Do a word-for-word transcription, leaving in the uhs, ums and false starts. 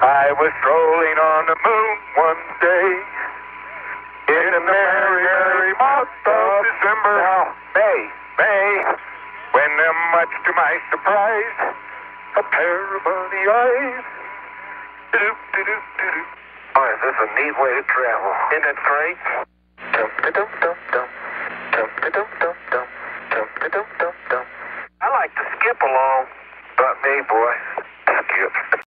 I was strolling on the moon one day in a merry, merry month of December. Now, May, May, when uh, much to my surprise, a pair of bunny eyes. Do-do-do-do-do. Oh, is this a neat way to travel? Isn't it great? Dum-da-dum-dum-dum. Dum-da-dum-dum-dum. Dum-da-dum-dum-dum. I like to skip along. But me, boy.